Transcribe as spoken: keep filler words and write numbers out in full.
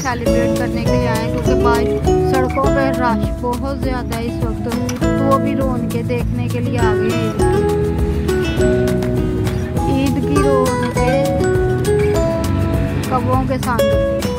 Celebrate करने के लिए आए, क्योंकि बाहर सड़कों पर रश बहुत ज़्यादा है इस वक्त, तो वो भी रौनकें देखने के लिए आ गए हैं। ईद की रौनकें कब्रों के सामने।